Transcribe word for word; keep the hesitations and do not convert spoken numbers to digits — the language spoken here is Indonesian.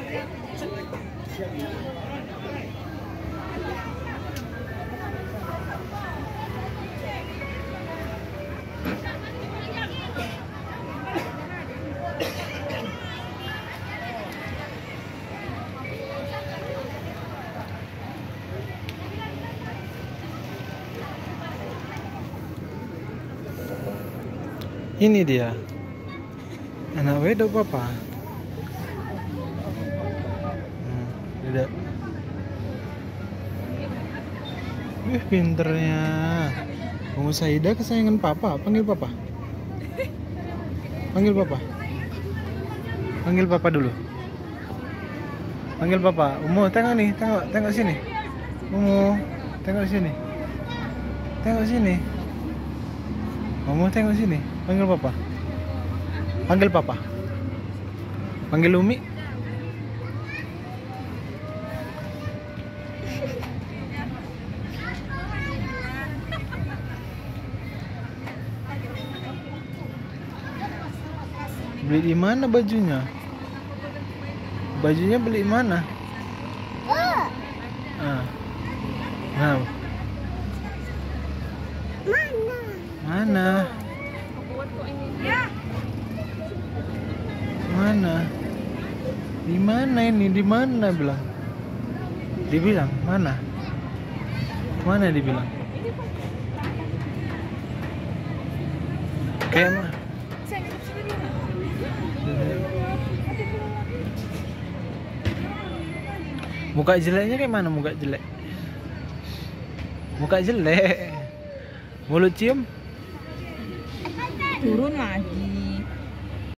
Ini dia anak wedok papa. Hmm, tidak. Wih, pinternya. Umu Saida kesayangan papa. Panggil papa. Panggil papa. Panggil papa dulu. Panggil papa. Umu, tengok nih, tengok, tengok sini. Umu, tengok sini. Tengok sini. Umu, tengok sini. Panggil papa. Panggil papa. Panggil Umi. Beli di mana bajunya? Bajunya beli di mana? Ah. Nah. Mana? Mana? Di mana ini? Di mana bilang? Dibilang mana? Mana dibilang? Kayak mah. Muka jeleknya kayak mana muka jelek? Muka jelek. Mulut cium? Turun lagi.